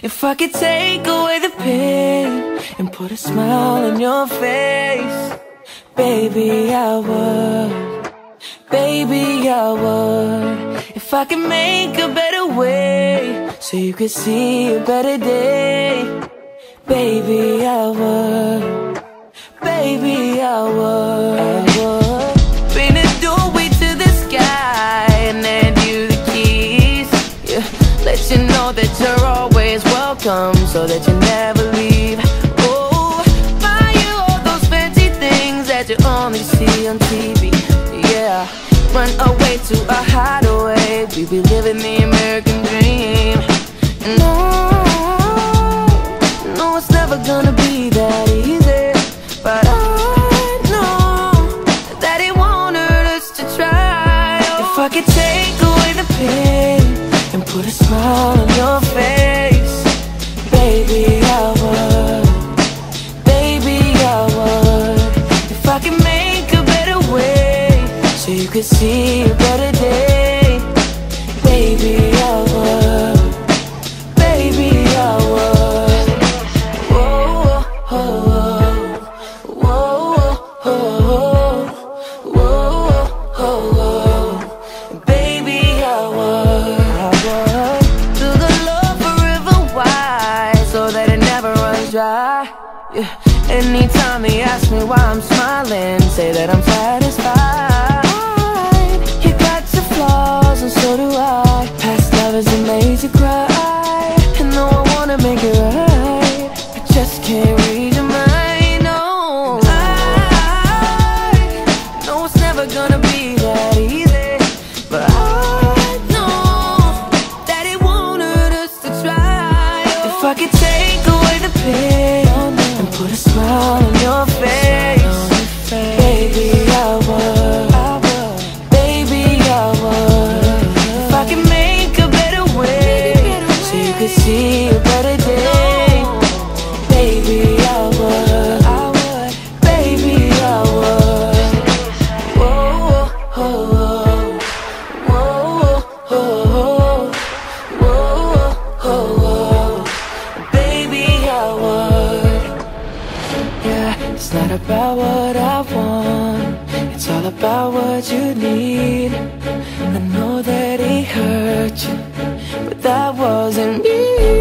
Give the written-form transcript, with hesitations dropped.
If I could take away the pain and put a smile on your face, baby, I would. Baby, I would. If I could make a better way so you could see a better day, baby, I would. Baby, I would. Bring the doorway to the sky and hand you the keys, yeah. Let you know that you're always welcome, so that you never leave. Oh, buy you all those fancy things that you only see on TV, yeah. Run away to a hideaway, we be living the American dream. No, no, it's never gonna be that easy, but I know that it won't hurt us to try. If I could take away the pain and put a smile on your face, baby, I would. Baby, I would. If I could make a better way so you could see a better day, baby, I would. Baby, I would. Whoa, whoa, whoa, whoa, whoa, whoa. Baby, I would. Do the love forever wide so that it never runs dry, yeah. Anytime they ask me why I'm smiling, say that I'm satisfied. You got your flaws and so do I. Past lovers that made you cry, and though I wanna make it right, I just can't read your mind, no. I know it's never gonna be that easy, but I know that it won't hurt us to try. If I could take away the pain and put a smile on your face, baby, I would. Baby, I would. If I could make a better way so you could see a better day, baby, I would. Baby, I would. Whoa, whoa, whoa, whoa, whoa, whoa. Baby, I would. Yeah, it's not about what I want, it's all about what you need. I know that he hurt you, but that wasn't me.